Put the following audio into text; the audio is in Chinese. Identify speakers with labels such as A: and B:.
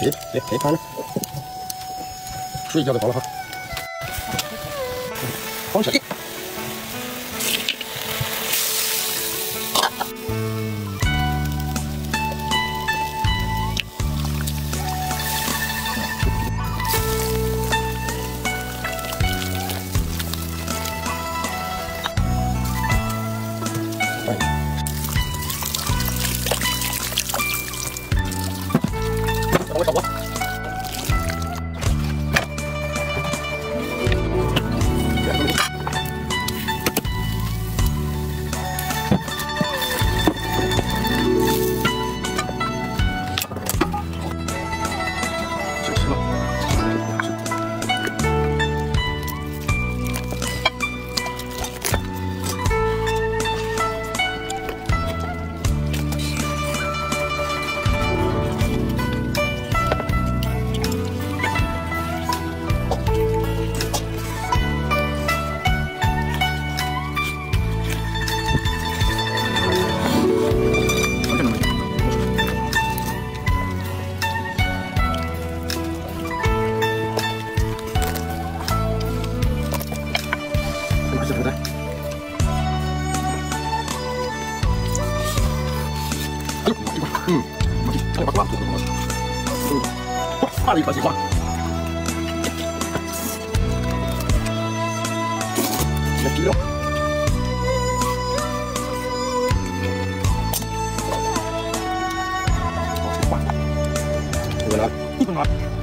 A: 别翻了，睡一觉就好了哈。放小心。 我小锅，就吃了。把瓜吐了，哇，发了一把西瓜，来鸡肉，哇，1分了，1分了。